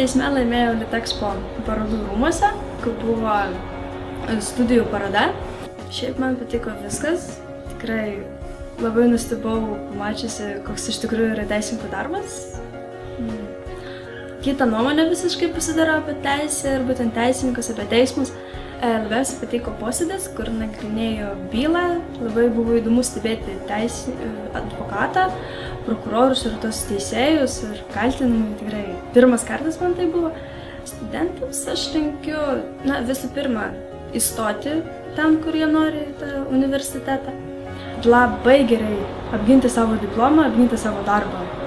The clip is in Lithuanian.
teisme laimėjau Litexpo parodų rūmuose, kur buvo studijų paroda. Šiaip man patiko viskas. Tikrai labai nustebau, pamačiusi, koks iš tikrųjų yra teisininkų darbas. Kita nuomonė visiškai pasidaro apie teisę ir būtent teisininkus, apie teismus. Labiausiai patiko posėdis, kur nagrinėjo bylą. Labai buvo įdomu stebėti advokatą, prokurorus ir tos teisėjus ir kaltinimai. Tikrai pirmas kartas man tai buvo. Studentams aš linkiu, visų pirma, įstoti ten, kur jie nori, į tą universitetą. Labai gerai apginti savo diplomą, apginti savo darbą.